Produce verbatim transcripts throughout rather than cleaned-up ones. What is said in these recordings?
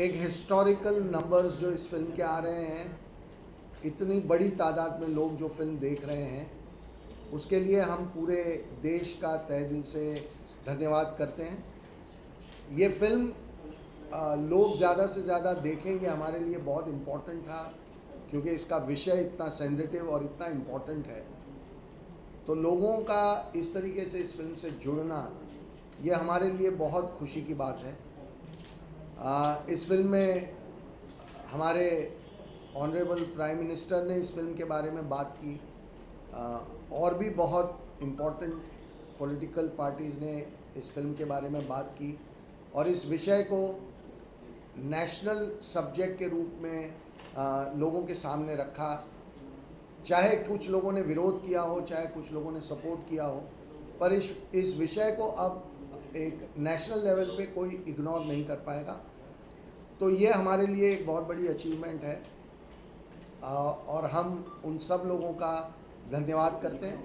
एक historical numbers जो इस फिल्म के आ रहे हैं, इतनी बड़ी तादाद में लोग जो फिल्म देख रहे हैं, उसके लिए हम पूरे देश का तहे दिल से धन्यवाद करते हैं। ये फिल्म आ, लोग ज़्यादा से ज़्यादा देखें, ये हमारे लिए बहुत इम्पोर्टेंट था, क्योंकि इसका विषय इतना सेंसिटिव और इतना इम्पोर्टेंट है। तो लोगों का इस तरीके से इस फिल्म से जुड़ना, ये हमारे लिए बहुत खुशी की बात है। आ, इस फिल्म में हमारे ऑनरेबल प्राइम मिनिस्टर ने इस फिल्म के बारे में बात की, आ, और भी बहुत इम्पोर्टेंट पॉलिटिकल पार्टीज़ ने इस फिल्म के बारे में बात की और इस विषय को नेशनल सब्जेक्ट के रूप में आ, लोगों के सामने रखा। चाहे कुछ लोगों ने विरोध किया हो, चाहे कुछ लोगों ने सपोर्ट किया हो, पर इस इस विषय को अब एक नेशनल लेवल पे कोई इग्नोर नहीं कर पाएगा। तो ये हमारे लिए एक बहुत बड़ी अचीवमेंट है आ, और हम उन सब लोगों का धन्यवाद करते हैं।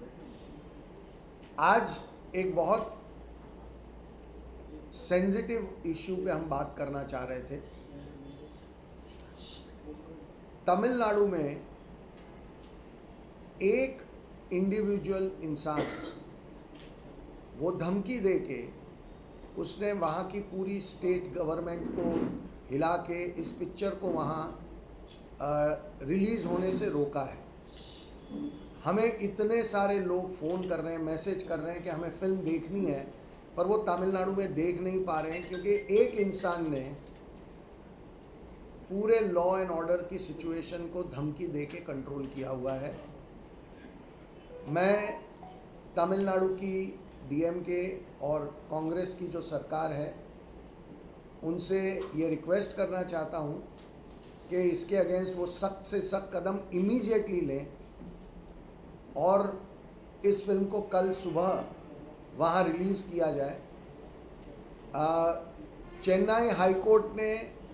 आज एक बहुत सेंसिटिव इशू पे हम बात करना चाह रहे थे। तमिलनाडु में एक इंडिविजुअल इंसान, वो धमकी दे के उसने वहाँ की पूरी स्टेट गवर्नमेंट को हिला के इस पिक्चर को वहाँ रिलीज़ होने से रोका है। हमें इतने सारे लोग फ़ोन कर रहे हैं, मैसेज कर रहे हैं कि हमें फ़िल्म देखनी है, पर वो तमिलनाडु में देख नहीं पा रहे हैं, क्योंकि एक इंसान ने पूरे लॉ एंड ऑर्डर की सिचुएशन को धमकी दे के कंट्रोल किया हुआ है। मैं तमिलनाडु की डीएमके और कांग्रेस की जो सरकार है, उनसे ये रिक्वेस्ट करना चाहता हूँ कि इसके अगेंस्ट वो सख्त से सख्त कदम इमीडिएटली लें और इस फिल्म को कल सुबह वहाँ रिलीज़ किया जाए। चेन्नई हाई कोर्ट ने,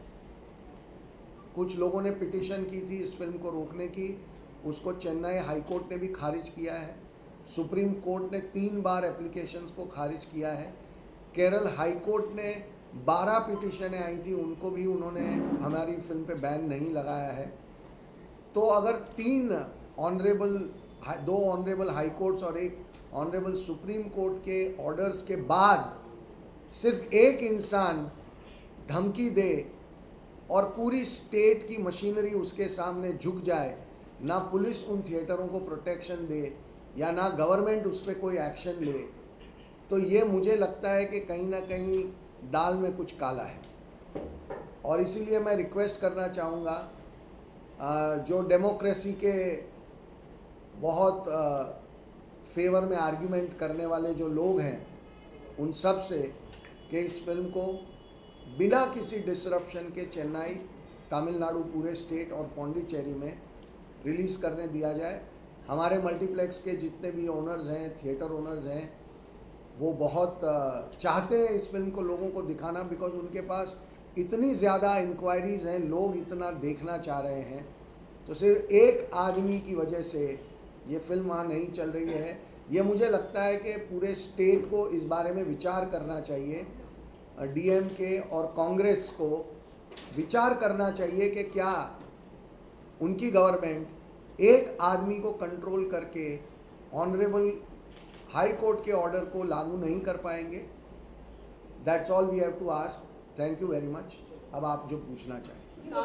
कुछ लोगों ने पिटीशन की थी इस फिल्म को रोकने की, उसको चेन्नई हाई कोर्ट ने भी खारिज किया है। सुप्रीम कोर्ट ने तीन बार एप्लीकेशंस को खारिज किया है। केरल हाई कोर्ट ने बारह पिटीशनें आई थी, उनको भी उन्होंने हमारी फिल्म पे बैन नहीं लगाया है। तो अगर तीन ऑनरेबल दो ऑनरेबल हाई कोर्ट्स और एक ऑनरेबल सुप्रीम कोर्ट के ऑर्डर्स के बाद सिर्फ एक इंसान धमकी दे और पूरी स्टेट की मशीनरी उसके सामने झुक जाए, ना पुलिस उन थिएटरों को प्रोटेक्शन दे या ना गवर्नमेंट उस पर कोई एक्शन ले, तो ये मुझे लगता है कि कहीं ना कहीं दाल में कुछ काला है। और इसीलिए मैं रिक्वेस्ट करना चाहूँगा जो डेमोक्रेसी के बहुत फेवर में आर्ग्यूमेंट करने वाले जो लोग हैं, उन सब से कि इस फिल्म को बिना किसी डिसरप्शन के चेन्नई, तमिलनाडु, पूरे स्टेट और पौंडीचेरी में रिलीज़ करने दिया जाए। हमारे मल्टीप्लेक्स के जितने भी ओनर्स हैं, थिएटर ओनर्स हैं, वो बहुत चाहते हैं इस फिल्म को लोगों को दिखाना, बिकॉज उनके पास इतनी ज़्यादा इंक्वायरीज़ हैं, लोग इतना देखना चाह रहे हैं। तो सिर्फ एक आदमी की वजह से ये फिल्म वहाँ नहीं चल रही है। ये मुझे लगता है कि पूरे स्टेट को इस बारे में विचार करना चाहिए। डीएमके और कांग्रेस को विचार करना चाहिए कि क्या उनकी गवर्नमेंट एक आदमी को कंट्रोल करके ऑनरेबल हाई कोर्ट के ऑर्डर को लागू नहीं कर पाएंगे। That's all we have to ask. Thank you very much. अब आप जो पूछना चाहें।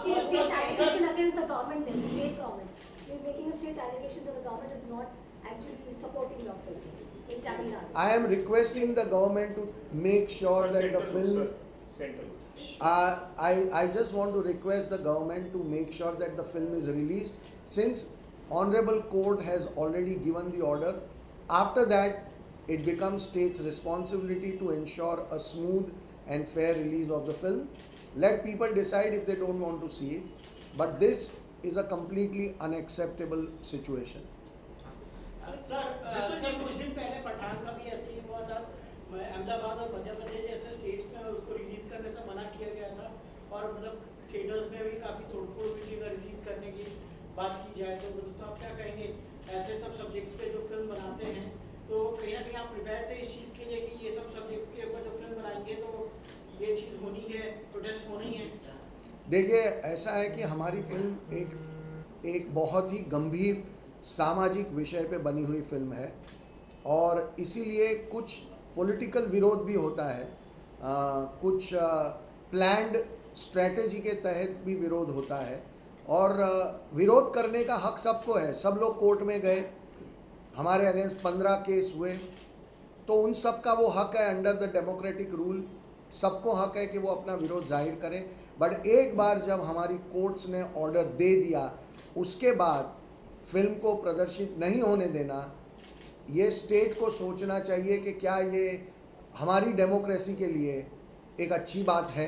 I am requesting the government to make sure that the film. Uh, I I just want to request the government to make sure that the film is released, since Honorable Court has already given the order. After that, it becomes state's responsibility to ensure a smooth and fair release of the film. Let people decide if they don't want to see it, but this is a completely unacceptable situation. Sir sir कुछ दिन पहले पठान का भी ऐसे ही हुआ था। अहमदाबाद और मध्य प्रदेश जैसे स्टेट्स में उसको रिलीज करने से मना किया गया था, और मतलब थिएटर्स में भी काफ़ी तोड़फोड़ हुई थी रिलीज करने की बात की जाए तो। तो आप क्या कहेंगे ऐसे सब सब्जेक्ट्स पे जो फिल्म बनाते हैं, तो कहीं ना कहीं आप प्रिपेयर थे इस चीज़ के लिए कि ये सब सब्जेक्ट्स के ऊपर जो फिल्म बनाएंगे तो ये चीज़ होनी है, प्रोटेस्ट होनी है? देखिए, ऐसा है कि हमारी फिल्म एक एक बहुत ही गंभीर सामाजिक विषय पे बनी हुई फिल्म है और इसीलिए कुछ पॉलिटिकल विरोध भी होता है, आ, कुछ प्लान्ड स्ट्रैटेजी के तहत भी विरोध होता है और आ, विरोध करने का हक सबको है। सब लोग कोर्ट में गए, हमारे अगेंस्ट पंद्रह केस हुए, तो उन सब का वो हक है अंडर द डेमोक्रेटिक रूल, सबको हक है कि वो अपना विरोध जाहिर करें। बट एक बार जब हमारी कोर्ट्स ने ऑर्डर दे दिया, उसके बाद फिल्म को प्रदर्शित नहीं होने देना, ये स्टेट को सोचना चाहिए कि क्या ये हमारी डेमोक्रेसी के लिए एक अच्छी बात है।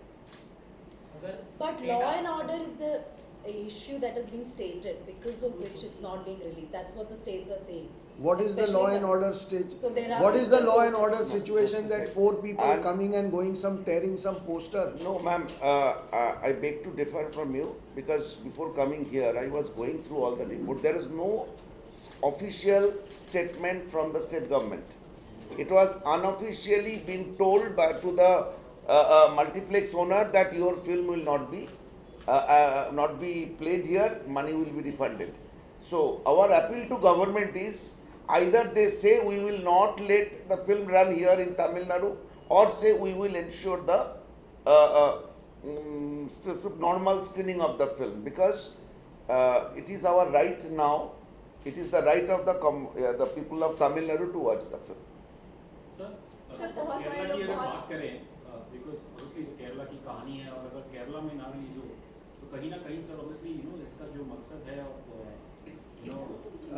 But law and order is the issue that has been stated, because of which it's not being released. That's what the states are saying. What is the law and order state? So there are what is the law and people- order situation that four people And- coming and going, some tearing some poster? No, ma'am, uh, uh, I beg to differ from you because before coming here, I was going through all the report. There is no s- official statement from the state government. It was unofficially been told by to the uh, uh, multiplex owner that your film will not be uh, uh, not be played here. Money will be refunded. So our appeal to government is either they say we will not let the film run here in Tamil Nadu, or say we will ensure the uh, uh, mm, normal screening of the film, because uh, it is our right now. It is the right of the com uh, the people of Tamil Nadu to watch the film. Sir sir, बहुत सारे केरला की लोग अगर बहुत- बात करें, because obviously Kerala की कहानी है और अगर केरला में ना रिलीज हो तो कहीं ना कहीं सर ऑब्वियसली यू नो इसका जो मकसद है you know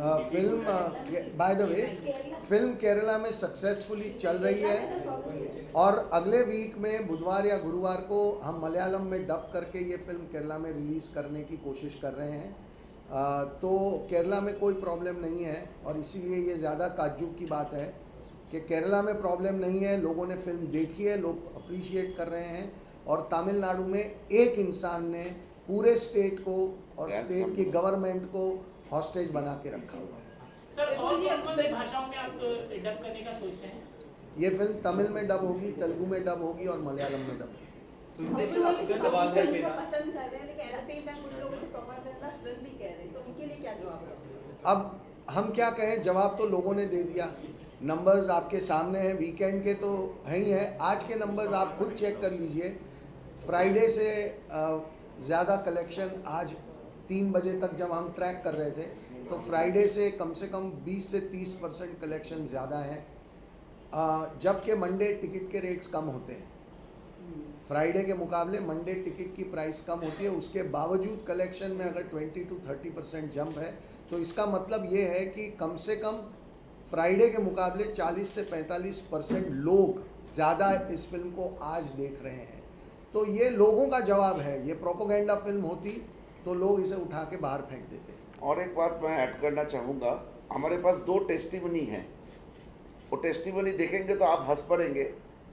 film by the way film Kerala में सक्सेसफुली चल रही है और अगले वीक में बुधवार या गुरुवार को हम मलयालम में डब करके ये फिल्म केरला में रिलीज़ करने की कोशिश कर रहे हैं। आ, तो केरला में कोई प्रॉब्लम नहीं है और इसीलिए ये ज़्यादा ताज्जुब की बात है कि केरला में प्रॉब्लम नहीं है। लोगों ने फिल्म देखी है, लोग अप्रिशिएट कर रहे हैं और तमिलनाडु में एक इंसान ने पूरे स्टेट को और स्टेट की गवर्नमेंट को हॉस्टेज बना के रखा हुआ है। सर, और कौन कौन सी भाषाओं में आप डब करने का सोचते हैं? ये फिल्म तमिल में डब होगी, तेलुगु में डब होगी और मलयालम में डब होगी। कुछ लोग इस फिल्म को पसंद कर रहे हैं, लेकिन एट द सेम टाइम कुछ लोग इसे प्रोपेगेंडा फिल्म भी कह रहे हैं, तो उनके लिए क्या जवाब है? अब हम क्या कहें, जवाब तो लोगों ने दे दिया। नंबर्स आपके सामने हैं, वीकेंड के तो है ही हैं। आज के नंबर्स आप खुद चेक कर लीजिए। फ्राइडे से ज़्यादा कलेक्शन आज तीन बजे तक जब हम ट्रैक कर रहे थे तो फ्राइडे से कम से कम बीस से तीस परसेंट कलेक्शन ज़्यादा है, जबकि मंडे टिकट के रेट्स कम होते हैं। फ्राइडे के मुकाबले मंडे टिकट की प्राइस कम होती है, उसके बावजूद कलेक्शन में अगर twenty to thirty percent jump है तो इसका मतलब ये है कि कम से कम फ्राइडे के मुकाबले चालीस से पैंतालीस परसेंट लोग ज़्यादा इस फिल्म को आज देख रहे हैं। तो ये लोगों का जवाब है। ये प्रोपोगेंडा फिल्म होती तो लोग इसे उठा के बाहर फेंक देते। और एक बात मैं ऐड करना चाहूँगा, हमारे पास दो टेस्टिमनी हैं। वो टेस्टिमनी देखेंगे तो आप हंस पड़ेंगे।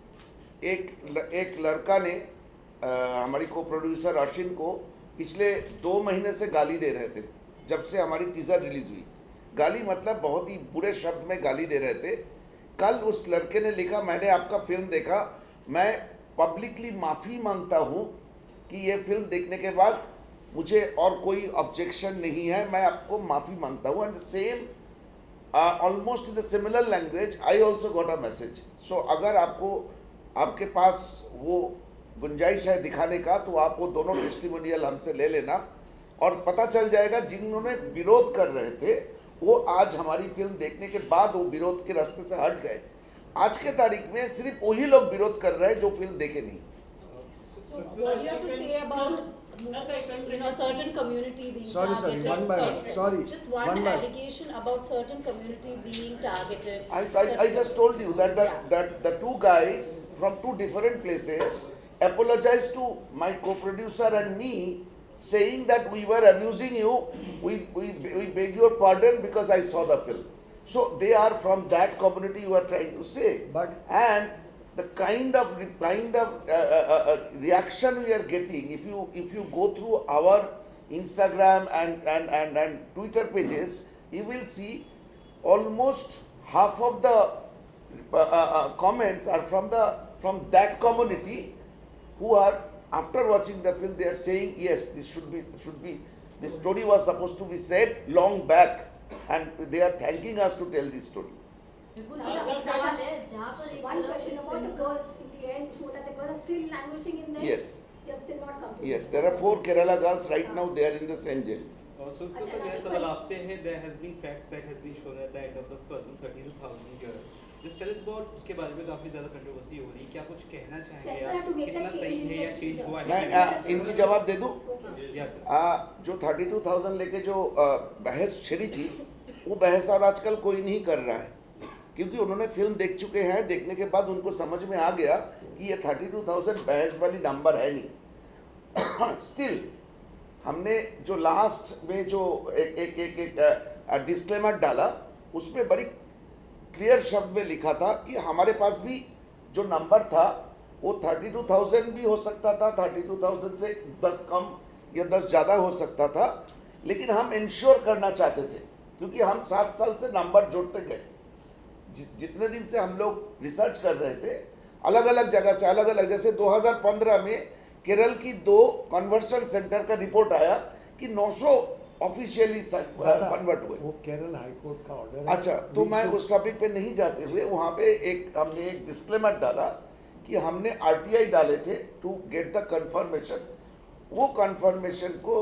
एक एक लड़का ने आ, हमारी को प्रोड्यूसर अश्विन को पिछले दो महीने से गाली दे रहे थे जब से हमारी टीज़र रिलीज़ हुई। गाली मतलब बहुत ही बुरे शब्द में गाली दे रहे थे। कल उस लड़के ने लिखा, मैंने आपका फिल्म देखा, मैं पब्लिकली माफ़ी मांगता हूँ कि ये फिल्म देखने के बाद मुझे और कोई ऑब्जेक्शन नहीं है, मैं आपको माफ़ी मांगता हूँ। And same almost in the similar language I also got a message. So अगर आपको आपके पास वो गुंजाइश है दिखाने का तो आप वो दोनों टेस्टिमोनियल हमसे ले लेना और पता चल जाएगा जिन्होंने विरोध कर रहे थे वो आज हमारी फिल्म देखने के बाद वो विरोध के रास्ते से हट गए। आज के तारीख में सिर्फ वही लोग विरोध कर रहे हैं जो फिल्म देखे नहीं। So what do you have to say about you know certain community being Sorry, sorry, targeted? one by one. Sorry, just one, one by- allegation about certain community being targeted. I, I, I just told you that the, Yeah. that the two guys from two different places apologized to my co-producer and me, saying that we were abusing you, we, we, we beg your pardon because I saw the film. So they are from that community you are trying to say. But- and the kind of kind of uh, uh, uh, reaction we are getting, if you if you go through our Instagram and, and, and, and Twitter pages, you will see almost half of the uh, uh, uh, comments are from the from that community who are after watching the film, they are saying, yes, this should be, should be, this story was supposed to be said long back, and they are thanking us to tell this story. बिल्कुल सवाल है जहाँ पर एक one question about the girls in the end, so that the girls are still languishing in there. Yes. They are still not coming. Yes, there are four Kerala girls right now. They are in the same jail. Uh, so, तो sir मेरा सवाल आपसे है, there has been facts that has been shown at the end of the film, thirty-two thousand girls. Just tell us about उसके बारे में काफी ज़्यादा कंट्रोवर्सी हो रही है, क्या कुछ कहना चाहेंगे आप, कितना सही है या चेंज हुआ है? मैं आ, इनकी जवाब दे दूं? Yes sir. आ, जो thirty-two thousand लेके जो आ, बहस छिड़ी थी, वो बहस और आजकल कोई नहीं कर रहा है, क्योंकि उन्होंने फिल्म देख चुके हैं। देखने के बाद उनको समझ में आ गया कि ये thirty-two thousand बहस वाली नंबर है नहीं। स्टिल हमने जो लास्ट में जो एक एक एक, एक डिस्क्लेमर डाला, उसमें बड़ी क्लियर शब्द में लिखा था कि हमारे पास भी जो नंबर था वो thirty-two thousand भी हो सकता था, thirty-two thousand से दस कम या दस ज़्यादा हो सकता था, लेकिन हम इंश्योर करना चाहते थे, क्योंकि हम सात साल से नंबर जोड़ते गए। जि, जितने दिन से हम लोग रिसर्च कर रहे थे, अलग अलग जगह से अलग अलग, जैसे दो हज़ार पंद्रह में केरल की दो कन्वर्शन सेंटर का रिपोर्ट आया कि नौ सौ ऑफिशियली कन्वर्ट हुए। वो केरल हाई कोर्ट का ऑर्डर है। अच्छा, तो मैं उस टॉपिक पे नहीं जाते हुए वहाँ पे एक हमने एक डिस्क्लेमर डाला कि हमने आरटीआई डाले थे टू गेट द कंफर्मेशन। वो कंफर्मेशन को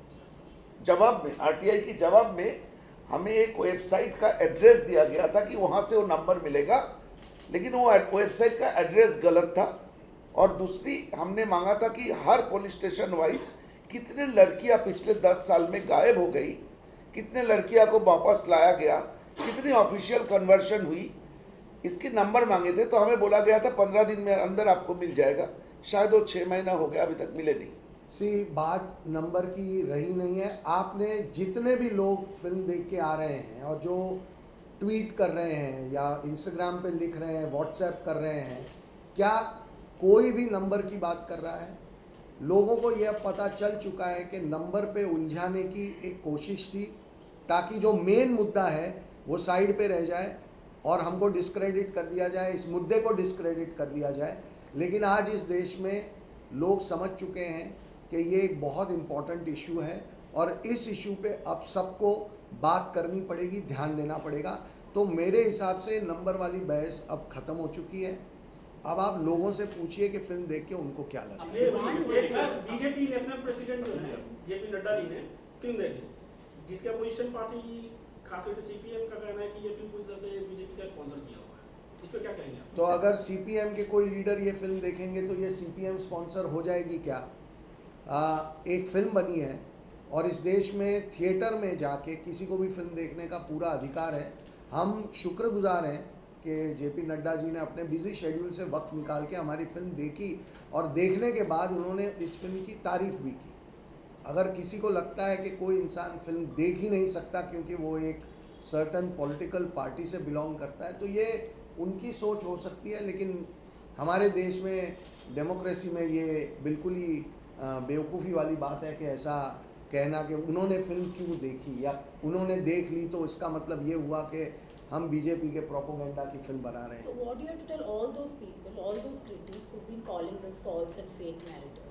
जवाब में, आरटीआई की जवाब में हमें एक वेबसाइट का एड्रेस दिया गया था कि वहाँ से वो नंबर मिलेगा, लेकिन वो वेबसाइट का एड्रेस गलत था। और दूसरी हमने मांगा था कि हर पुलिस स्टेशन वाइज कितने लड़कियां पिछले दस साल में गायब हो गई, कितने लड़कियां को वापस लाया गया, कितनी ऑफिशियल कन्वर्शन हुई, इसके नंबर मांगे थे। तो हमें बोला गया था पंद्रह दिन में अंदर आपको मिल जाएगा। शायद वो छः महीना हो गया, अभी तक मिले नहीं। सी बात नंबर की रही नहीं है। आपने जितने भी लोग फिल्म देख के आ रहे हैं और जो ट्वीट कर रहे हैं या इंस्टाग्राम पे लिख रहे हैं, व्हाट्सएप कर रहे हैं, क्या कोई भी नंबर की बात कर रहा है? लोगों को यह पता चल चुका है कि नंबर पे उलझाने की एक कोशिश थी, ताकि जो मेन मुद्दा है वो साइड पे रह जाए और हमको डिस्क्रेडिट कर दिया जाए, इस मुद्दे को डिस्क्रेडिट कर दिया जाए। लेकिन आज इस देश में लोग समझ चुके हैं कि ये एक बहुत इम्पॉर्टेंट इशू है और इस इशू पे अब सबको बात करनी पड़ेगी, ध्यान देना पड़ेगा। तो मेरे हिसाब से नंबर वाली बहस अब ख़त्म हो चुकी है। अब आप लोगों से पूछिए कि फिल्म देख के उनको क्या लगा। बीजेपी नेशनल प्रेसिडेंट जो है जेपी नड्डा जी ने फिल्म देखी, जिसके अपोजिशन पार्टी खासकर सीपीएम का कहना है कि ये फिल्म पूरी तरह से बीजेपी का स्पॉन्सर किया हुआ है। इस पर क्या कहेंगे? तो अगर सीपीएम के कोई लीडर ये फिल्म देखेंगे तो ये सीपीएम स्पॉन्सर हो जाएगी क्या? आ, एक फिल्म बनी है और इस देश में थिएटर में जाके किसी को भी फिल्म देखने का पूरा अधिकार है। हम शुक्रगुजार हैं कि जेपी नड्डा जी ने अपने बिजी शेड्यूल से वक्त निकाल के हमारी फिल्म देखी और देखने के बाद उन्होंने इस फिल्म की तारीफ भी की। अगर किसी को लगता है कि कोई इंसान फिल्म देख ही नहीं सकता क्योंकि वो एक सर्टन पॉलिटिकल पार्टी से बिलोंग करता है, तो ये उनकी सोच हो सकती है। लेकिन हमारे देश में डेमोक्रेसी में ये बिल्कुल ही बेवकूफ़ी वाली बात है कि ऐसा कहना कि उन्होंने फिल्म क्यों देखी या उन्होंने देख ली तो इसका मतलब ये हुआ कि हम बीजेपी के प्रोपेगेंडा की फिल्म बना रहे हैं। So what do you have to tell all those people, all those critics who've been calling this false and fake narrative?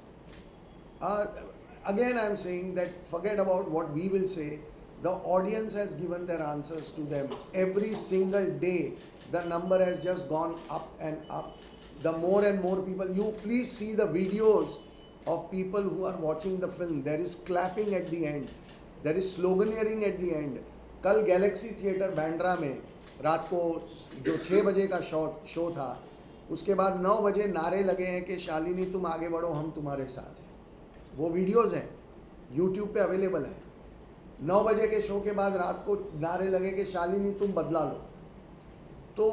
Uh, again, I'm saying that forget about what we will say. The audience has given their answers to them. Every single day, the number has just gone up and up. The more and more people, you please see the videos of people who are watching the film. There is clapping at the end. There is sloganeering at the end. कल Galaxy theatre Bandra में रात को जो छः बजे का show show था, उसके बाद नौ बजे नारे लगे हैं कि शालिनी तुम आगे बढ़ो, हम तुम्हारे साथ हैं। वो वीडियोज़ हैं, यूट्यूब पे अवेलेबल हैं। नौ बजे के शो के बाद रात को नारे लगे कि शालिनी तुम बदला लो। तो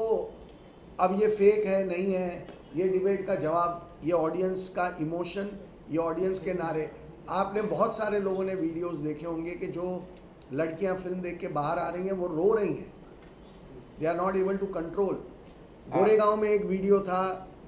अब ये फेक है नहीं है, ये डिबेट का जवाब, ये ऑडियंस का इमोशन, ये ऑडियंस के नारे। आपने बहुत सारे लोगों ने वीडियोस देखे होंगे कि जो लड़कियां फिल्म देख के बाहर आ रही हैं वो रो रही हैं, they are not able to control. Goregaon में एक वीडियो था,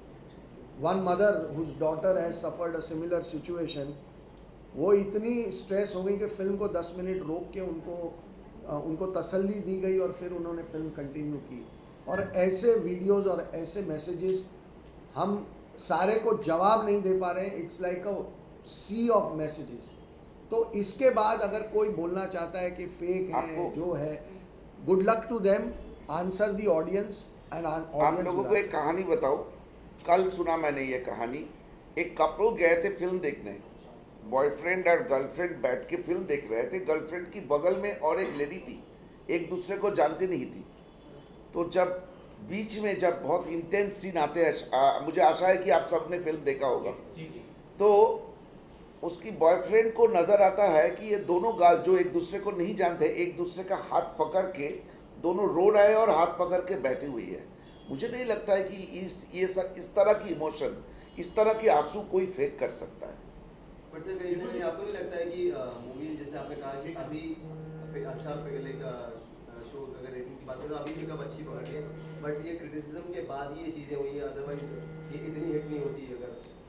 one mother whose daughter has suffered a similar situation. वो इतनी स्ट्रेस हो गई कि फिल्म को दस मिनट रोक के उनको उनको तसल्ली दी गई और फिर उन्होंने फिल्म कंटिन्यू की। और ऐसे वीडियोस और ऐसे मैसेजेस हम सारे को जवाब नहीं दे पा रहे हैं, it's like a sea of messages. तो इसके बाद अगर कोई बोलना चाहता है कि फेक है जो है, good luck to them, answer the audience and audience. आप लोगों को एक कहानी बताओ, कल सुना मैंने ये कहानी। एक कपल गए थे फिल्म देखने, बॉयफ्रेंड और गर्लफ्रेंड बैठ के फिल्म देख रहे थे। गर्लफ्रेंड की बगल में और एक लेडी थी, एक दूसरे को जानती नहीं थी। तो जब बीच में जब बहुत इंटेंस सीन आते हैं, मुझे आशा है कि आप सबने फिल्म देखा होगा, तो उसकी बॉयफ्रेंड को नज़र आता है कि ये दोनों गाल जो एक दूसरे को नहीं जानते, एक दूसरे का हाथ पकड़ के दोनों रो रहे हैं और हाथ पकड़ के बैठी हुई है। मुझे नहीं लगता है कि इस ये सब इस तरह की इमोशन, इस तरह के आंसू कोई फेक कर सकता है। बट सर कहीं ना कहीं आपको नहीं लगता है कि मूवी जैसे आपने कहा कि अभी अच्छा पहले का शो अगर रेटिंग की बात करें तो अभी पिकअप अच्छी पकड़ रही है, बट ये क्रिटिसिज्म के बाद ये चीज़ें हुई हैं, अदरवाइज ये इतनी हिट नहीं होती अगर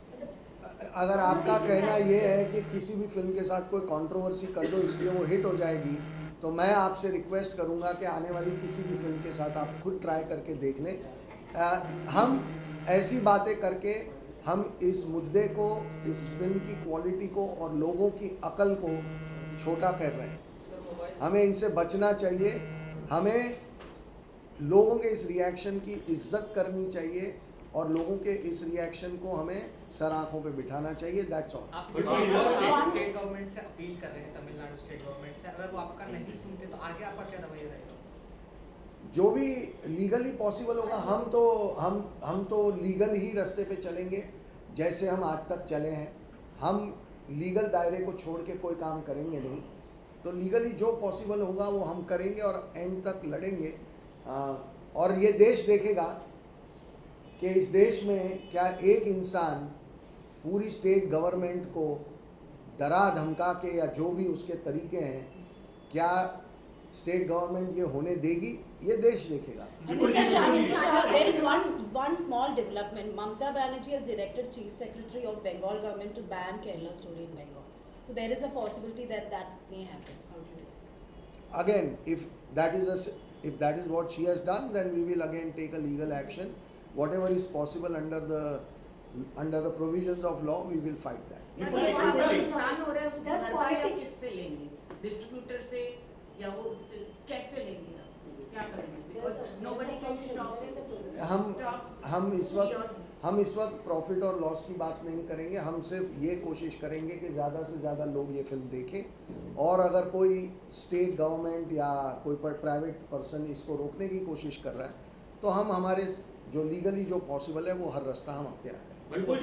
अगर आपका कहना ये है कि किसी भी फिल्म के साथ कोई कंट्रोवर्सी कर दो इसलिए वो हिट हो जाएगी, तो मैं आपसे रिक्वेस्ट करूंगा कि आने वाली किसी भी फिल्म के साथ आप खुद ट्राई करके देख लें। आ, हम ऐसी बातें करके हम इस मुद्दे को, इस फिल्म की क्वालिटी को और लोगों की अकल को छोटा कर रहे हैं। हमें इनसे बचना चाहिए, हमें लोगों के इस रिएक्शन की इज्जत करनी चाहिए और लोगों के इस रिएक्शन को हमें सर आँखों पे बिठाना चाहिए। That's all. आप स्टेट गवर्नमेंट से अपील कर रहे हैं, तमिलनाडु स्टेट गवर्नमेंट से, अगर वो आपका नहीं सुनते तो आगे आपका क्या रवैया रहेगा? जो भी लीगली पॉसिबल होगा, हम तो हम हम तो लीगल ही रास्ते पे चलेंगे जैसे हम आज तक चले हैं। हम लीगल दायरे को छोड़ के कोई काम करेंगे नहीं, तो लीगली जो पॉसिबल होगा वो हम करेंगे और एंड तक लड़ेंगे। आ, और ये देश देखेगा कि इस देश में क्या एक इंसान पूरी स्टेट गवर्नमेंट को डरा धमका के या जो भी उसके तरीके हैं, क्या स्टेट गवर्नमेंट ये होने देगी? ये देश देखेगा। Mister Shah, Mister Shah, there is one one small development. Mamata Banerjee has directed Chief Secretary of Bengal government to ban Kerala story in Bengal. So there is a possibility that that may happen. How do you react? Again, if that is a, if that is what she has done, then we will again take a legal action. Whatever is possible under the under the provisions of law, we will fight that. नुकसान हो रहा है उसका भरपाई किससे लेंगे? Distributor से या वो कैसे लेंगे? क्या करेंगे? Because nobody can stop. हम हम इस वक्त हम इस वक्त प्रॉफिट और लॉस की बात नहीं करेंगे। हम सिर्फ ये कोशिश करेंगे कि ज़्यादा से ज़्यादा लोग ये फिल्म देखें, और अगर कोई स्टेट गवर्नमेंट या कोई प्राइवेट पर्सन इसको रोकने की कोशिश कर रहा है तो हम हमारे जो लीगली जो पॉसिबल है वो हर रास्ता हम अख्तियार करें।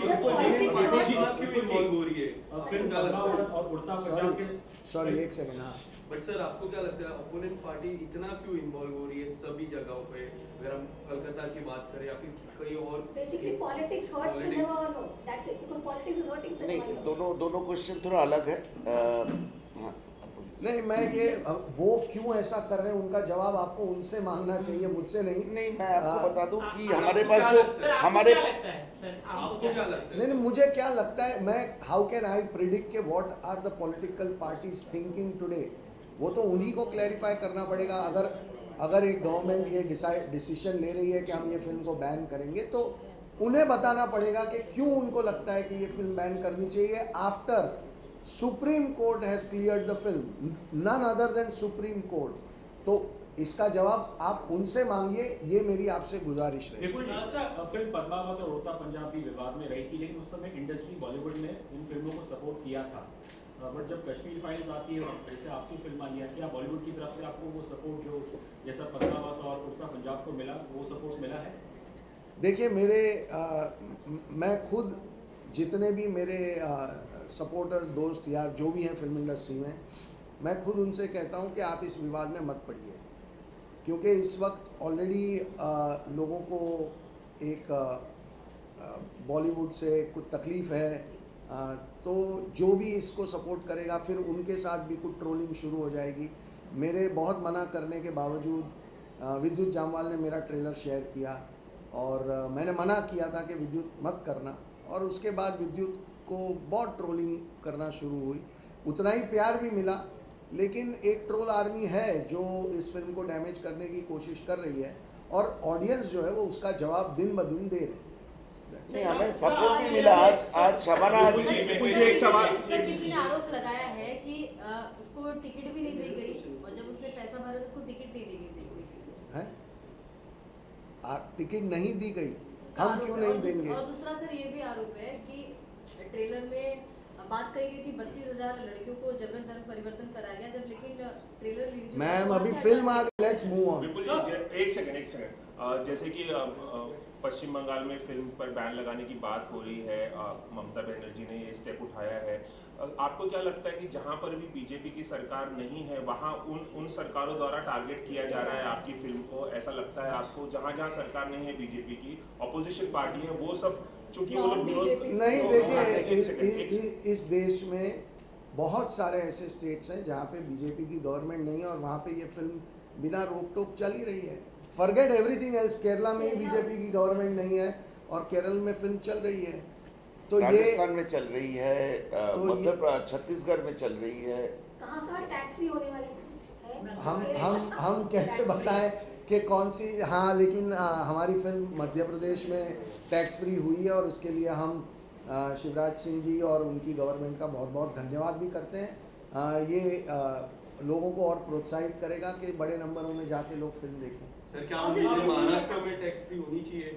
सॉरी एक सेकंड। हाँ बट सर आपको क्या लगता है अपोनेंट पार्टी इतना क्यों इन्वॉल्व हो रही है सभी जगहों पे? अगर हम कलकत्ता की बात करें या फिर कहीं और, बेसिकली पॉलिटिक्स हर्ट सिनेमा और no that's it, because politics is hurting cinema. नहीं, दोनों दोनों क्वेश्चन थोड़ा अलग है। हाँ नहीं, मैं ये वो क्यों ऐसा कर रहे हैं उनका जवाब आपको उनसे मांगना चाहिए, मुझसे नहीं। नहीं, मैं आपको बता दूं कि हमारे पास जो हमारे आपको क्या लगता है? नहीं नहीं मुझे क्या लगता है, मैं हाउ कैन आई प्रिडिक्ट के what are the political parties thinking today? वो तो उन्हीं को क्लैरिफाई करना पड़ेगा। अगर अगर एक गवर्नमेंट ये डिसाइड डिसीजन ले रही है कि हम ये फिल्म को बैन करेंगे, तो उन्हें बताना पड़ेगा कि क्यों उनको लगता है कि ये फिल्म बैन करनी चाहिए। After supreme court has cleared the film, none other than supreme court, तो इसका जवाब आप उनसे मांगिए, ये मेरी आपसे गुजारिश है। फिल्म पद्मावत और उड़ता पंजाब भी विवाद में रही थी, लेकिन उस समय इंडस्ट्री बॉलीवुड ने इन फिल्मों को सपोर्ट किया था। बट जब कश्मीर फाइल्स आती है, जैसे आपकी फिल्म आई है, क्या बॉलीवुड की तरफ से आपको वो सपोर्ट जो जैसा पद्मावत और उड़ता पंजाब को मिला, वो सपोर्ट मिला है? देखिए मेरे आ, मैं खुद जितने भी मेरे सपोर्टर दोस्त यार जो भी हैं फिल्म इंडस्ट्री में, मैं खुद उनसे कहता हूं कि आप इस विवाद में मत पड़िए, क्योंकि इस वक्त ऑलरेडी लोगों को एक बॉलीवुड से कुछ तकलीफ़ है, आ, तो जो भी इसको सपोर्ट करेगा फिर उनके साथ भी कुछ ट्रोलिंग शुरू हो जाएगी। मेरे बहुत मना करने के बावजूद विद्युत जामवाल ने मेरा ट्रेलर शेयर किया और आ, मैंने मना किया था कि विद्युत मत करना, और उसके बाद विद्युत को बहुत ट्रोलिंग करना शुरू हुई। उतना ही प्यार भी मिला, लेकिन एक ट्रोल आर्मी है जो इस फिल्म को डैमेज करने की कोशिश कर रही है, और ऑडियंस जो है वो उसका जवाब दिन ब दिन दे रही है। नहीं, हमें सपोर्ट भी मिला। आज आज शबाना आज मुझे एक सवाल, सर किसी ने आरोप लगाया है कि आ, उसको टिकट भी नहीं दी गई और जब उसने पैसा भरा तो उसको टिकट नहीं दी गई देखने के लिए। है टिकट नहीं दी गई, हम क्यों नहीं देंगे? और दूसरा सर ये भी आरोप है कि ट्रेलर में बात कही गई थी बत्तीस हजार लड़कियों को जबरन धर्म परिवर्तन कराया गया, जब लेकिन ट्रेलर रिलीज मैम अभी फिल्म आ गई, लेट्स मूव ऑन। बिल्कुल, एक सेकंड एक सेकंड जैसे कि पश्चिम बंगाल में फिल्म पर बैन लगाने की बात हो रही है, ममता बनर्जी ने ये स्टेप उठाया है। आपको क्या लगता है कि जहां पर भी बीजेपी की सरकार नहीं है वहां उन उन सरकारों द्वारा टारगेट किया जा रहा है आपकी फिल्म को? ऐसा लगता है आपको जहां जहां सरकार नहीं है बीजेपी की, ऑपोजिशन पार्टी है, वो सब चूंकि वो लोग नहीं, देखिए इस, इस, इस देश में बहुत सारे ऐसे स्टेट्स हैं जहाँ पे बीजेपी की गवर्नमेंट नहीं है और वहाँ पे ये फिल्म बिना रोक टोक चल ही रही है। फॉरगेट एवरीथिंग एल्स, केरला में ही बीजेपी की गवर्नमेंट नहीं है और केरल में फिल्म चल रही है। तो ये राजस्थान में चल रही है, मध्य प्रदेश, छत्तीसगढ़ में चल रही है। कहाँ-कहाँ टैक्स फ्री होने वाली है? हम हम हम कैसे बताएं कि कौन सी? हाँ, लेकिन आ, हमारी फिल्म मध्य प्रदेश में टैक्स फ्री हुई है और उसके लिए हम आ, शिवराज सिंह जी और उनकी गवर्नमेंट का बहुत बहुत धन्यवाद भी करते हैं। आ, ये आ, लोगों को और प्रोत्साहित करेगा कि बड़े नंबरों में जाके लोग फिल्म देखें। सर क्या महाराष्ट्र में टैक्स फ्री होनी चाहिए?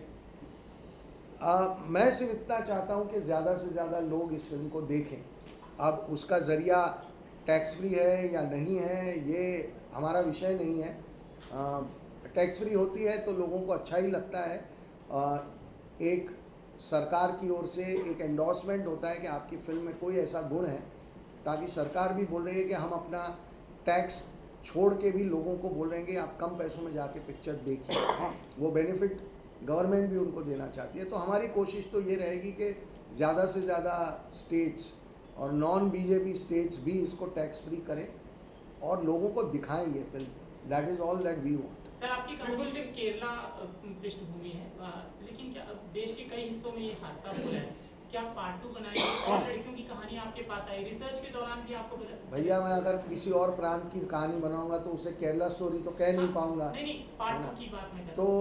आ, मैं सिर्फ इतना चाहता हूँ कि ज़्यादा से ज़्यादा लोग इस फिल्म को देखें। अब उसका ज़रिया टैक्स फ्री है या नहीं है ये हमारा विषय नहीं है। आ, टैक्स फ्री होती है तो लोगों को अच्छा ही लगता है। आ, एक सरकार की ओर से एक एंडोर्समेंट होता है कि आपकी फिल्म में कोई ऐसा गुण है, ताकि सरकार भी बोल रही है कि हम अपना टैक्स छोड़ के भी लोगों को बोल रहे हैं कि आप कम पैसों में जाके पिक्चर देखिए। वो बेनिफिट गवर्नमेंट भी उनको देना चाहती है। तो हमारी कोशिश तो ये रहेगी कि ज़्यादा से ज़्यादा स्टेट्स और नॉन बीजेपी स्टेट्स भी इसको टैक्स फ्री करें और लोगों को दिखाएं ये film. That is all that we want. Sir आपकी कंपनी सिर्फ केरला पृष्ठभूमि है, लेकिन क्या अब देश के कई हिस्सों में ये हादसा हो रहा है, क्या पार्ट टू बनाएंगे? और लड़कियों की कहानी आपके पास आई, रिसर्च के दौरान भी आपको पता? भैया मैं अगर किसी और प्रांत की कहानी बनाऊंगा तो उसे केरला स्टोरी तो कह नहीं पाऊंगा। नहीं नहीं, पार्ट टू की बात मैं तो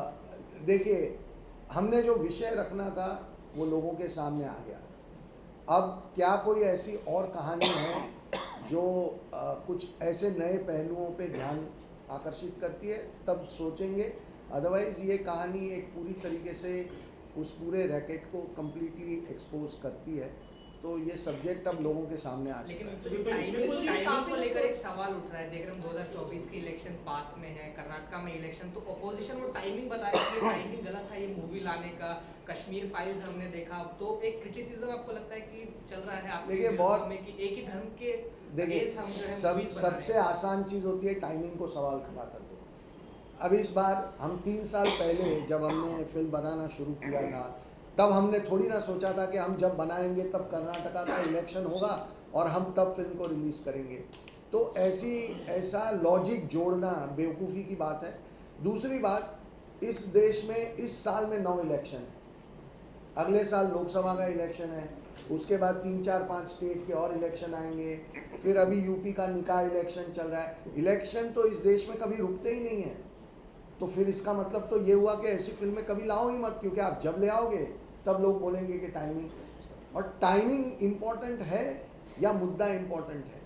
देखिए, हमने जो विषय रखना था वो लोगों के सामने आ गया। अब क्या कोई ऐसी और कहानी है जो आ, कुछ ऐसे नए पहलुओं पे ध्यान आकर्षित करती है, तब सोचेंगे। अदरवाइज़ ये कहानी एक पूरी तरीके से उस पूरे रैकेट को कम्प्लीटली एक्सपोज करती है। तो ये सब्जेक्ट अब लोगों के सामने आ चुका है। टाइमिंग को लेकर एक सवाल उठ रहा है। देख रहे हैं दो हज़ार चौबीस की इलेक्शन पास में है, कर्नाटका में इलेक्शन, तो अपोजिशन वो टाइमिंग बता रही है कि टाइमिंग गलत था ये मूवी लाने का। कश्मीर फाइल्स हमने देखा, तो एक क्रिटिसिज्म आपको लगता है कि चल रहा है आपके देखिए बहुत में कि एक ही धर्म के देखिए सब सबसे आसान चीज़ होती है टाइमिंग को सवाल खड़ा कर दो। अब इस बार हम तीन साल पहले जब हमने फिल्म बनाना शुरू किया था तब हमने थोड़ी ना सोचा था कि हम जब बनाएंगे तब कर्नाटका का इलेक्शन होगा और हम तब फिल्म को रिलीज़ करेंगे। तो ऐसी ऐसा लॉजिक जोड़ना बेवकूफ़ी की बात है। दूसरी बात, इस देश में इस साल में नौ इलेक्शन है, अगले साल लोकसभा का इलेक्शन है, उसके बाद तीन चार पांच स्टेट के और इलेक्शन आएंगे, फिर अभी यूपी का निकाय इलेक्शन चल रहा है। इलेक्शन तो इस देश में कभी रुकते ही नहीं है। तो फिर इसका मतलब तो ये हुआ कि ऐसी फिल्में कभी लाओ ही मत, क्योंकि आप जब ले आओगे तब लोग बोलेंगे कि टाइमिंग, और टाइमिंग इम्पोर्टेंट है या मुद्दा इम्पोर्टेंट है।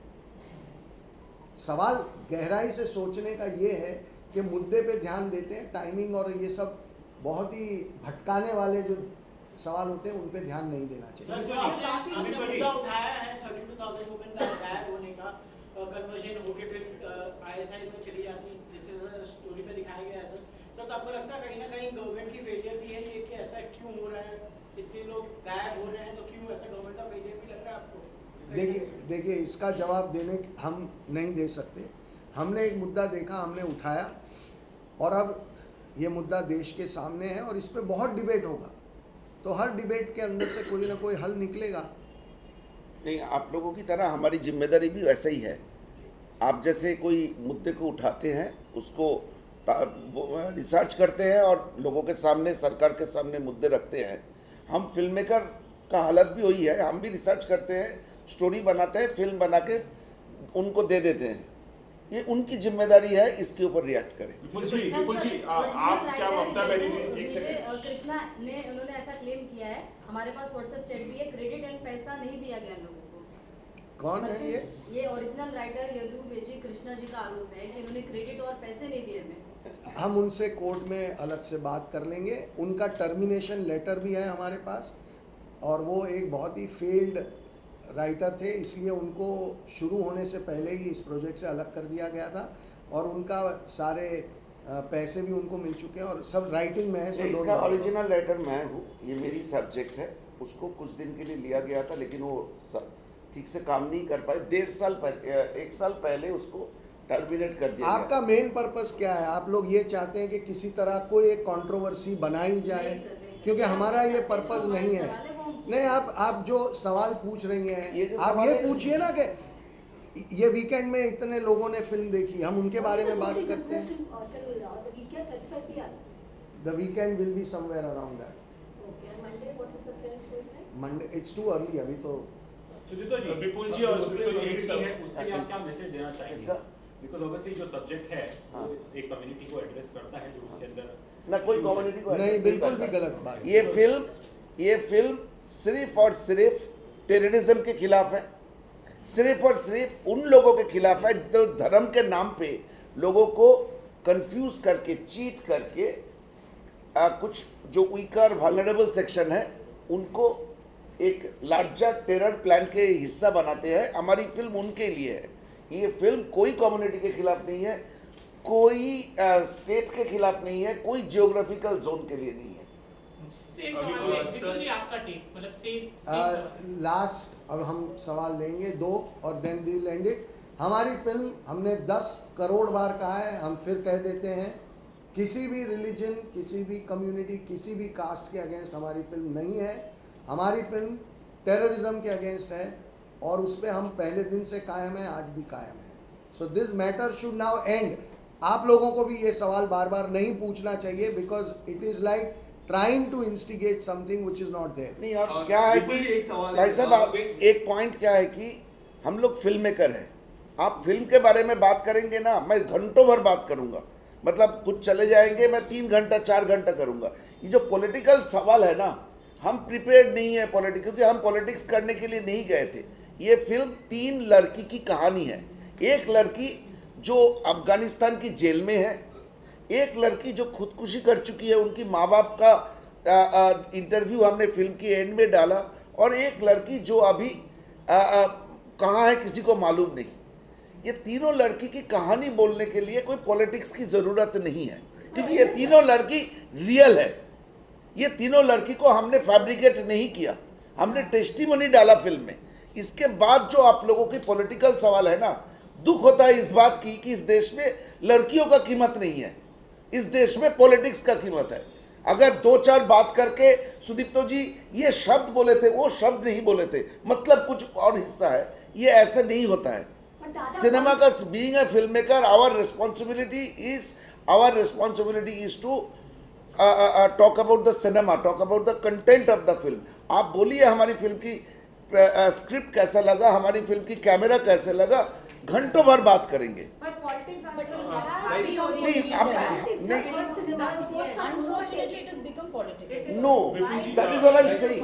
सवाल गहराई से सोचने का ये है कि मुद्दे पे ध्यान देते हैं, टाइमिंग और ये सब बहुत ही भटकाने वाले जो सवाल होते हैं उन पे ध्यान नहीं देना चाहिए। सर, जो आपने अभी मुद्दा उठाया है बत्तीस हज़ार वुमेन का गायब होने का, कन्वर्जन होके फिर आईएसआई में चली जाती, जैसे स्टोरी पे दिखाया गया है सर, तो आपको लगता है कहीं ना कहीं गवर्नमेंट की फेलियर भी है ये कि ऐसा क्यों हो रहा है, इतने लोग गायब हो रहे हैं, तो क्यों ऐसा गवर्नमेंट का फेलियर भी लग रहा है आपको? देखिए देखिए इसका जवाब देने हम नहीं दे सकते। हमने एक मुद्दा देखा, हमने उठाया, और अब ये मुद्दा देश के सामने है और इस पर बहुत डिबेट होगा। तो हर डिबेट के अंदर से कोई ना कोई हल निकलेगा। नहीं, आप लोगों की तरह हमारी जिम्मेदारी भी वैसे ही है। आप जैसे कोई मुद्दे को उठाते हैं, उसको रिसर्च करते हैं और लोगों के सामने, सरकार के सामने मुद्दे रखते हैं। हम फिल्म मेकर का हालत भी वही है, हम भी रिसर्च करते हैं, स्टोरी बनाते हैं, फिल्म बना के उनको दे देते हैं। ये उनकी जिम्मेदारी है, इसके ऊपर रिएक्ट करें। विपुल जी, विपुल जी, आप क्या ममता बनर्जी, एक सेकंड, कृष्णा ने उन्होंने ऐसा क्लेम किया है, हमारे पास व्हाट्सएप चैट भी है, क्रेडिट एंड पैसा नहीं दिया गया लोगों को। कौन है ये? ये ओरिजिनल राइटर यदु बेजी कृष्णा जी का आरोप है कि उन्होंने क्रेडिट और पैसे नहीं दिए हमें। हम उनसे कोर्ट में अलग से बात कर लेंगे। उनका टर्मिनेशन लेटर भी है हमारे पास, और वो एक बहुत ही फेल्ड राइटर थे, इसलिए उनको शुरू होने से पहले ही इस प्रोजेक्ट से अलग कर दिया गया था, और उनका सारे पैसे भी उनको मिल चुके हैं और सब राइटिंग में है। सो इसका ओरिजिनल लेटर मैं हूँ, ये मेरी सब्जेक्ट है, उसको कुछ दिन के लिए लिया गया था, लेकिन वो ठीक से काम नहीं कर पाए। डेढ़ साल पहले, एक साल पहले उसको टर्मिनेट कर दिया। आपका मेन पर्पस क्या है? आप लोग ये चाहते हैं कि किसी तरह कोई एक कंट्रोवर्सी बनाई जाए? क्योंकि हमारा ये पर्पस नहीं है। नहीं, आप आप जो सवाल पूछ रही हैं, ये आप ये पूछिए ना कि ये वीकेंड में इतने लोगों ने फिल्म देखी, हम उनके बारे में बात करते हैं। The weekend will be somewhere around that. Monday it's too early अभी तो। सुदीप्तो जी, विपुल जी और सुदीप्तो जी, एक है, उसके लिए आप क्या मैसेज देना चाहेंगे? बिकॉज़ ऑब्वियसली जो सब्जेक्ट है वो एक कम्युनिटी को एड्रेस करता है, जो उसके अंदर ना कोई कम्युनिटी को नहीं, बिल्कुल भी गलत बात। ये फिल्म ये फिल्म सिर्फ और सिर्फ टेररिज्म के खिलाफ है, सिर्फ और सिर्फ उन लोगों के खिलाफ है जो धर्म के नाम पे लोगों को कंफ्यूज करके, चीट करके आ, कुछ जो वीकर वल्नरेबल सेक्शन है उनको एक लार्जर टेरर प्लान के हिस्सा बनाते हैं। हमारी फिल्म उनके लिए है। ये फिल्म कोई कम्युनिटी के खिलाफ नहीं है, कोई आ, स्टेट के खिलाफ नहीं है, कोई जियोग्राफिकल जोन के लिए नहीं है। लास्ट अब हम सवाल लेंगे दो और देन वील एंड इट। हमारी फिल्म हमने दस करोड़ बार कहा है, हम फिर कह देते हैं, किसी भी रिलीजन, किसी भी कम्युनिटी, किसी भी कास्ट के अगेंस्ट हमारी फिल्म नहीं है। हमारी फिल्म टेररिज्म के अगेंस्ट है और उस पर हम पहले दिन से कायम है, आज भी कायम है। So this matter should now end. आप लोगों को भी ये सवाल बार बार नहीं पूछना चाहिए, because it is like trying to instigate something which is not there। नहीं, और क्या है कि भाई साहब एक पॉइंट क्या है कि हम लोग फिल्म मेकर हैं। आप फिल्म के बारे में बात करेंगे ना, मैं घंटों भर बात करूंगा, मतलब कुछ चले जाएंगे, मैं तीन घंटा चार घंटा करूंगा। ये जो पॉलिटिकल सवाल है ना, हम प्रिपेयर्ड नहीं है पॉलिटिक्स, क्योंकि हम पॉलिटिक्स करने के लिए नहीं गए थे। ये फिल्म तीन लड़की की कहानी है। एक लड़की जो अफगानिस्तान की जेल में है, एक लड़की जो खुदकुशी कर चुकी है, उनकी माँ बाप का आ, आ, इंटरव्यू हमने फिल्म की एंड में डाला, और एक लड़की जो अभी कहाँ है किसी को मालूम नहीं। ये तीनों लड़की की कहानी बोलने के लिए कोई पॉलिटिक्स की ज़रूरत नहीं है, क्योंकि ये तीनों लड़की रियल है। ये तीनों लड़की को हमने फैब्रिकेट नहीं किया, हमने टेस्टिमनी डाला फिल्म में। इसके बाद जो आप लोगों की पॉलिटिकल सवाल है ना, दुख होता है इस बात की कि इस देश में लड़कियों का कीमत नहीं है, इस देश में पॉलिटिक्स का कीमत है। अगर दो चार बात करके सुदीप्तो जी ये शब्द बोले थे, वो शब्द नहीं बोले थे, मतलब कुछ और हिस्सा है, ये ऐसा नहीं होता है। सिनेमा का being a film maker, our responsibility is our responsibility is to talk about the cinema, talk about the content of the film. आप बोलिए हमारी फिल्म की स्क्रिप्ट uh, कैसा लगा, हमारी फिल्म की कैमरा कैसे लगा, घंटों भर बात करेंगे। नहीं, आप नहीं, no, that is all I am saying.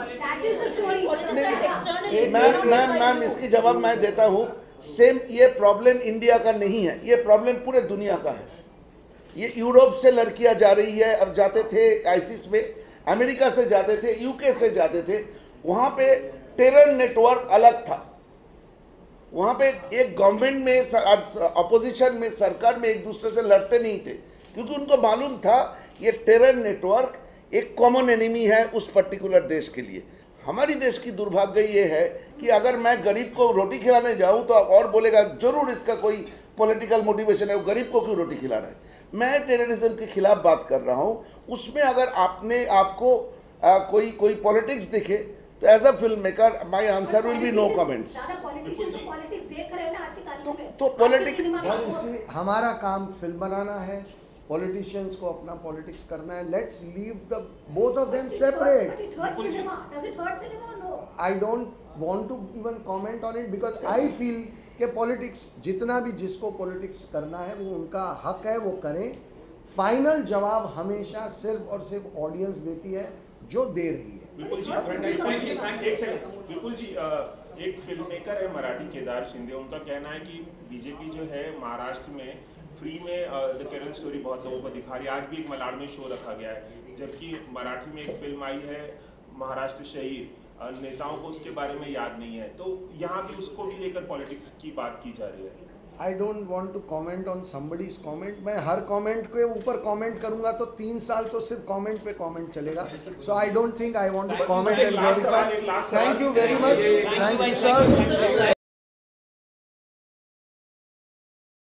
Ma'am ma'am ma'am इसकी जवाब मैं देता हूँ। सेम ये प्रॉब्लम इंडिया का नहीं है, ये प्रॉब्लम पूरे दुनिया का है। ये यूरोप से लड़कियां जा रही है, अब जाते थे आईसिस में, अमेरिका से जाते थे, यूके से जाते थे, वहाँ पे टेरर नेटवर्क अलग था। वहाँ पे एक गवर्नमेंट में, अपोजिशन में, सरकार में एक दूसरे से लड़ते नहीं थे, क्योंकि उनको मालूम था ये टेरर नेटवर्क एक कॉमन एनिमी है उस पर्टिकुलर देश के लिए। हमारी देश की दुर्भाग्य ये है कि अगर मैं गरीब को रोटी खिलाने जाऊँ तो और बोलेगा जरूर इसका कोई पॉलिटिकल मोटिवेशन है, वो गरीब को क्यों रोटी खिला रहा है। मैं टेररिज्म के खिलाफ बात कर रहा हूँ, उसमें अगर आपने आपको आ, कोई कोई पॉलिटिक्स दिखे तो as a film maker my answer will be no comments. तो पॉलिटिक्स, इसी हमारा काम फिल्म बनाना है, पॉलिटिशियंस को अपना पॉलिटिक्स करना है। Let's leave the both of them separate. I don't want to even comment on it because I feel कि पॉलिटिक्स जितना भी जिसको पॉलिटिक्स करना है वो उनका हक है, वो करें। फाइनल जवाब हमेशा सिर्फ और सिर्फ ऑडियंस देती है जो दे रही है। विपुल जी, एक सेकंड, विपुल जी, एक फिल्म मेकर है मराठी केदार शिंदे, उनका कहना है कि बीजेपी जो है महाराष्ट्र में फ्री में द केरल स्टोरी बहुत लोगों को दिखा रही है। आज भी एक मलाड में शो रखा गया है, जबकि मराठी में एक फिल्म आई है महाराष्ट्र शहीद, नेताओं को उसके बारे में याद नहीं है। तो यहाँ भी उसको भी लेकर पॉलिटिक्स की बात की जा रही है। I don't want to comment on somebody's comment. मैं हर कॉमेंट के ऊपर कॉमेंट करूंगा तो तीन साल तो सिर्फ कॉमेंट पे कॉमेंट चलेगा। So I don't think I want to comment and verify. Thank you very much, thank you sir.